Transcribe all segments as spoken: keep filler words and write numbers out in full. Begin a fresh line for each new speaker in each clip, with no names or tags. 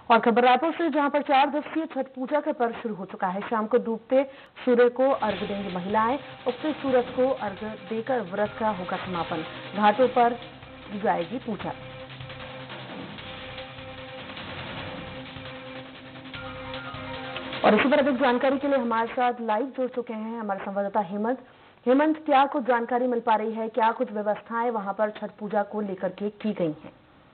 और खबर रायपुर से, जहां पर चार दिवसीय छठ पूजा का पर्व शुरू हो चुका है। शाम को डूबते सूर्य को अर्घ्य देंगी महिलाएं। उगते सूरज को अर्घ्य देकर व्रत का होगा समापन। घाटों पर की जाएगी पूजा। और इसी पर अधिक जानकारी के लिए हमारे साथ लाइव जुड़ चुके हैं हमारे संवाददाता हेमंत। हेमंत, क्या कुछ जानकारी मिल पा रही है? क्या कुछ व्यवस्थाएं वहां पर छठ पूजा को लेकर के की गई हैं?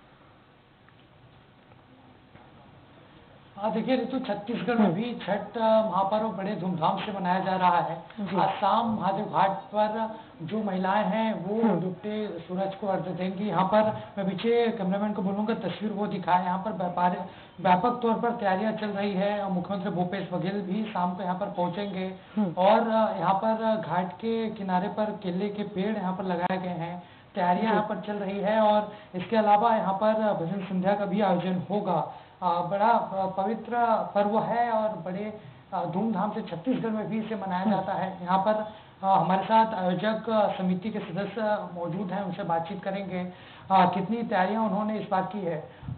हाँ देखिए ऋतु, छत्तीसगढ़ में भी छठ महापर्व बड़े धूमधाम से मनाया जा रहा है। आज शाम महादेव घाट पर जो महिलाएं हैं वो डूबते सूरज को अर्घ्य देंगी। यहाँ पर मैं पीछे कैमरामैन को बोलूंगा तस्वीर वो दिखाए। यहाँ पर व्यापार व्यापक तौर पर तैयारियां चल रही है और मुख्यमंत्री भूपेश बघेल भी शाम को यहाँ पर पहुंचेंगे। और यहाँ पर घाट के किनारे पर केले के पेड़ यहाँ पर लगाए गए हैं। तैयारियां यहाँ पर चल रही है और इसके अलावा यहाँ पर भजन संध्या का भी आयोजन होगा। बड़ा पवित्र पर्व है और बड़े धूमधाम से छत्तीसगढ़ में भी इसे मनाया जाता है। यहाँ पर हमारे साथ आयोजक समिति के सदस्य मौजूद हैं, उनसे बातचीत करेंगे कितनी तैयारियां उन्होंने इस बार की है।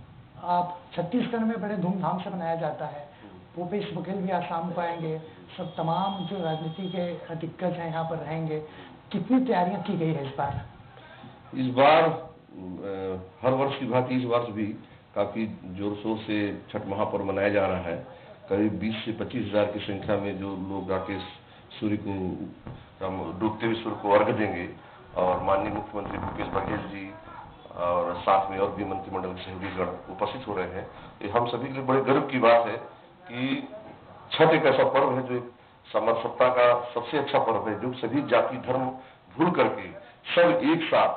छत्तीसगढ़ में बड़े धूमधाम से मनाया जाता है। भूपेश बघेल भी आज शाम को आएंगे। सब तमाम जो राजनीति के दिग्गज हैं यहाँ पर रहेंगे। कितनी तैयारियां की गई है इस बार?
इस बार हर वर्ष की भांति इस वर्ष भी काफी जोर शोर से छठ महापर्व मनाया जा रहा है। करीब बीस से पच्चीस हजार की संख्या में जो लोग आके सूर्य को डूबते हुए सूर्य को अर्घ्य देंगे और माननीय मुख्यमंत्री भूपेश बघेल जी और साथ में और भी मंत्रिमंडल के सहयोगी गण उपस्थित हो रहे हैं। ये हम सभी के लिए बड़े गर्व की बात है कि छठ एक ऐसा पर्व है जो एक समरसत्ता का सबसे अच्छा पर्व है, जो सभी जाति धर्म भूल करके सब एक साथ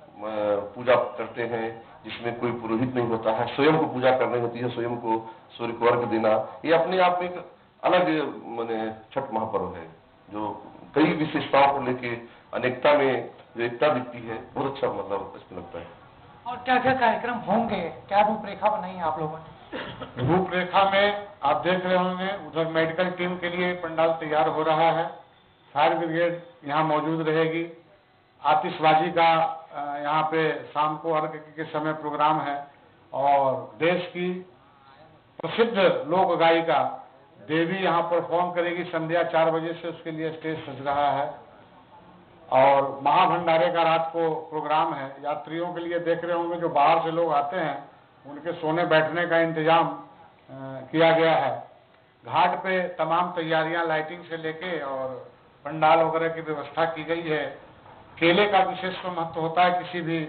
पूजा करते हैं, जिसमें कोई पुरोहित नहीं होता है। स्वयं को पूजा करनी होती है, स्वयं को सूर्य को अर्घ्य देना, ये अपने आप में एक अलग माने छठ महापर्व है जो कई विशेषताओं को लेके अनेकता में जो एकता दिखती है, बहुत अच्छा मतलब इसमें लगता है।
और क्या क्या कार्यक्रम होंगे, क्या रूपरेखा बनाई है आप लोगों ने?
रूपरेखा में आप देख रहे होंगे, उधर मेडिकल टीम के लिए पंडाल तैयार हो रहा है। फायर ब्रिगेड यहाँ मौजूद रहेगी। आतिशबाजी का यहाँ पे शाम को अर्घ्य के समय प्रोग्राम है। और देश की प्रसिद्ध लोक गायिका देवी यहाँ परफॉर्म करेगी संध्या चार बजे से, उसके लिए स्टेज सज रहा है। और महाभंडारे का रात को प्रोग्राम है। यात्रियों के लिए देख रहे होंगे, जो बाहर से लोग आते हैं उनके सोने बैठने का इंतजाम किया गया है। घाट पे तमाम तैयारियां लाइटिंग से लेके और पंडाल वगैरह की व्यवस्था की गई है। केले का विशेष महत्व होता है, किसी भी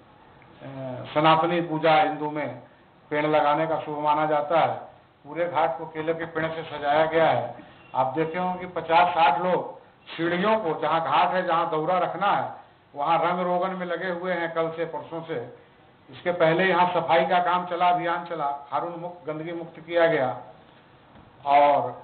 सनातनी पूजा हिंदू में पेड़ लगाने का शुभ माना जाता है। पूरे घाट को केले के पेड़ से सजाया गया है। आप देखे होंगे कि पचास साठ लोग सीढ़ियों को, जहां घाट है जहां दौरा रखना है वहां रंग रोगन में लगे हुए हैं कल से परसों से। इसके पहले यहाँ सफाई का काम चला, अभियान चला, खारून मुक्त गंदगी मुक्त किया गया। और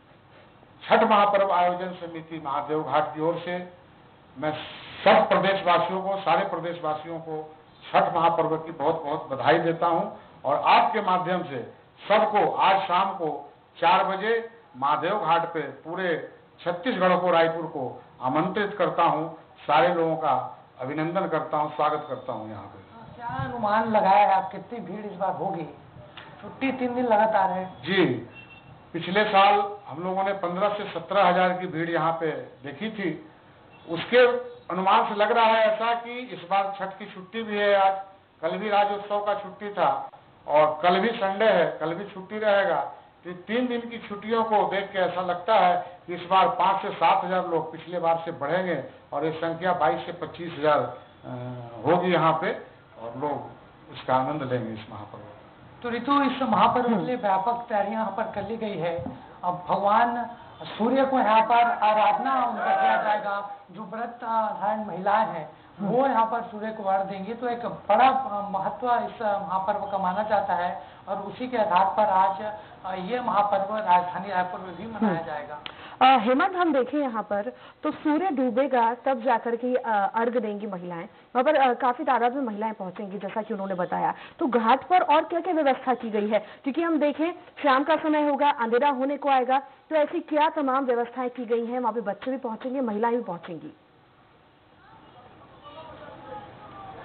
छठ महापर्व आयोजन समिति महादेव घाट की ओर से मैं सब प्रदेशवासियों को, सारे प्रदेशवासियों को छठ महापर्व की बहुत बहुत बधाई देता हूं। और आपके माध्यम से सबको आज शाम को चार बजे महादेव घाट पे पूरे छत्तीसगढ़ को, रायपुर को आमंत्रित करता हूं। सारे लोगों का अभिनंदन करता हूं, स्वागत करता हूं। यहाँ पे
क्या अनुमान लगाया है आप, कितनी भीड़ इस बार होगी? छुट्टी तीन दिन लगातार है
जी। पिछले साल हम लोगों ने पंद्रह से सत्रह हजार की भीड़ यहाँ पे देखी थी। उसके अनुमान से लग रहा है ऐसा कि इस बार छठ की छुट्टी भी है। आज कल भी राज्योत्सव का छुट्टी था और कल भी संडे है, कल भी छुट्टी रहेगा। तो तीन दिन की छुट्टियों को देख के ऐसा लगता है कि इस बार पाँच से सात हजार लोग पिछले बार से बढ़ेंगे और ये संख्या बाईस से पच्चीस हजार होगी यहाँ पे और लोग इसका आनंद लेंगे इस महापर्व।
तो ऋतु, इस महापर्व के लिए व्यापक तैयारियां यहाँ पर कर ली गई है। अब भगवान सूर्य को यहाँ पर आराधना उनका किया जाएगा। जो व्रत धारण महिलाएं हैं वो यहाँ पर सूर्य को अर्घ्य देंगी। तो एक बड़ा महत्व इस महापर्व का माना जाता है और उसी के आधार पर आज ये महापर्व राजधानी रायपुर में भी मनाया जाएगा।
हेमंत, हम देखें यहाँ पर तो सूर्य डूबेगा तब जाकर के अर्घ्य देंगी महिलाएं। वहाँ पर आ, काफी तादाद में महिलाएं पहुंचेंगी जैसा कि उन्होंने बताया। तो घाट पर और क्या क्या व्यवस्था की गई है? क्योंकि हम देखें शाम का समय होगा, अंधेरा होने को आएगा, तो ऐसी क्या तमाम व्यवस्थाएं की गई हैं? वहाँ पे बच्चे भी पहुंचेंगे, महिलाएं भी पहुंचेंगी।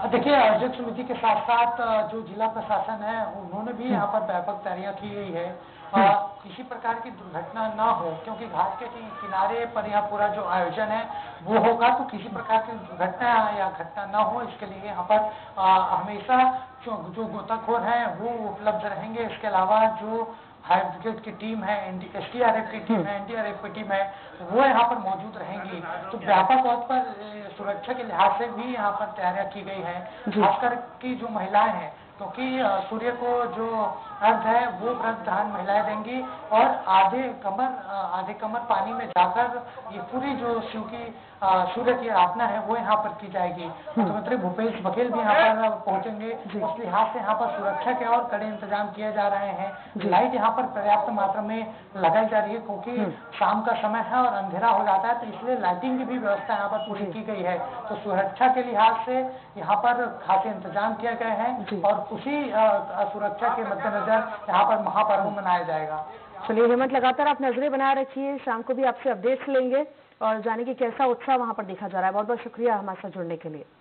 देखिए, आयोजक समिति के साथ साथ जो जिला प्रशासन है उन्होंने भी यहाँ पर व्यापक तैयारियां की गई है। आ, किसी प्रकार की दुर्घटना ना हो, क्योंकि घाट के किनारे पर यहाँ पूरा जो आयोजन है वो होगा, तो किसी प्रकार की दुर्घटना या घटना ना हो इसके लिए यहाँ पर आ, हमेशा जो, जो गोताखोर हैं वो उपलब्ध रहेंगे। इसके अलावा जो फायर ब्रिगेड की टीम है, एस डी आर एफ की टीम है, एन डी आर एफ की टीम है, वो यहाँ पर मौजूद रहेंगी। तो व्यापक तौर पर सुरक्षा के लिहाज से भी यहाँ पर तैयारियां की गई है। खासकर की जो महिलाएं हैं, क्योंकि सूर्य को जो अर्घ है वो व्रत धान महिलाएं देंगी और आधे कमर आधे कमर पानी में जाकर ये पूरी जो शिव की सूर्य की आराधना है वो यहाँ पर की जाएगी। मुख्यमंत्री भूपेश बघेल भी यहाँ पर पहुंचेंगे। उस लिहाज से यहाँ पर सुरक्षा के और कड़े इंतजाम किए जा रहे हैं। लाइट यहाँ पर पर्याप्त मात्रा में लगाई जा रही है, क्योंकि शाम का समय है और अंधेरा हो जाता है, तो इसलिए लाइटिंग की भी व्यवस्था यहाँ पर पूरी की गई है। तो सुरक्षा के लिहाज से यहाँ पर खासे इंतजाम किए गए हैं और उसी सुरक्षा के मद्देनजर यहाँ पर महापर्व मनाया जाएगा।
चलिए हेमंत, लगातार आप नजरें बनाए रखिए, शाम को भी आपसे अपडेट्स लेंगे और जाने की कैसा उत्साह वहां पर देखा जा रहा है। बहुत बहुत शुक्रिया हमारे साथ जुड़ने के लिए।